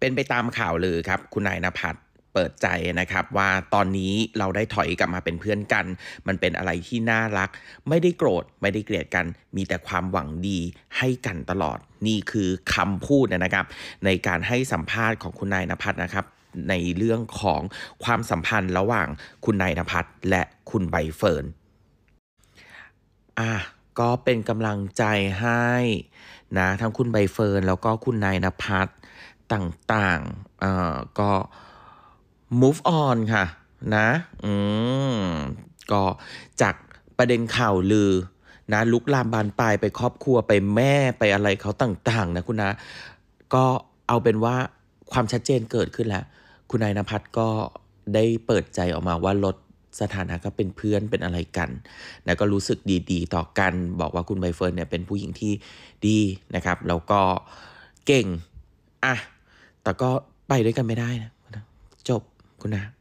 เป็นไปตามข่าวลือครับคุณนายณภัทรเปิดใจนะครับว่าตอนนี้เราได้ถอยกลับมาเป็นเพื่อนกันมันเป็นอะไรที่น่ารักไม่ได้โกรธไม่ได้เกลียดกันมีแต่ความหวังดีให้กันตลอดนี่คือคำพูดนะครับในการให้สัมภาษณ์ของคุณนายณภัทรนะครับในเรื่องของความสัมพันธ์ระหว่างคุณนายณภัทรและคุณใบเฟิร์นก็เป็นกำลังใจให้นะทั้งคุณใบเฟิร์นแล้วก็คุณนายณภัทรต่างๆก็ move on ค่ะนะก็จากประเด็นข่าวลือนะลุกลามบานปลายไปครอบครัวไปแม่ไปอะไรเขาต่างๆนะคุณนะก็เอาเป็นว่าความชัดเจนเกิดขึ้นแล้วคุณนายณภัทรก็ได้เปิดใจออกมาว่าลดสถานะก็เป็นเพื่อนเป็นอะไรกันนะก็รู้สึกดีๆต่อกันบอกว่าคุณใบเฟิร์นเนี่ยเป็นผู้หญิงที่ดีนะครับแล้วก็เก่งแต่ก็ไปด้วยกันไม่ได้นะจบคุณนะ